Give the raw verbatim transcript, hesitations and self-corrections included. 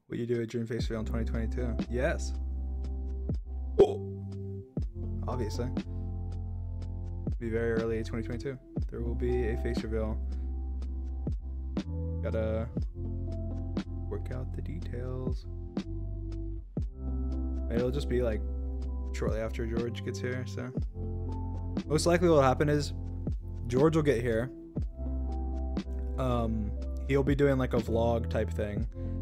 Will you do a dream face reveal in twenty twenty-two? Yes. Oh. Obviously. Be very early twenty twenty-two. There will be a face reveal. Gotta work out the details. It'll just be like shortly after George gets here. So most likely what'll happen is George will get here. Um, he'll be doing like a vlog type thing.